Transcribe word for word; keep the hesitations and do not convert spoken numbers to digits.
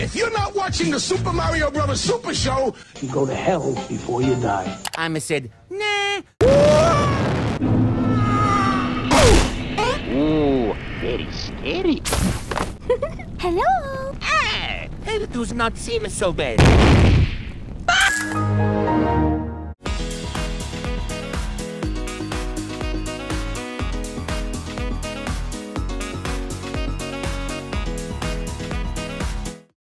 If you're not watching the Super Mario Brothers Super Show, you go to hell before you die. I'ma said, nah. Ooh, very scary. Hello? Ah, it does not seem so bad.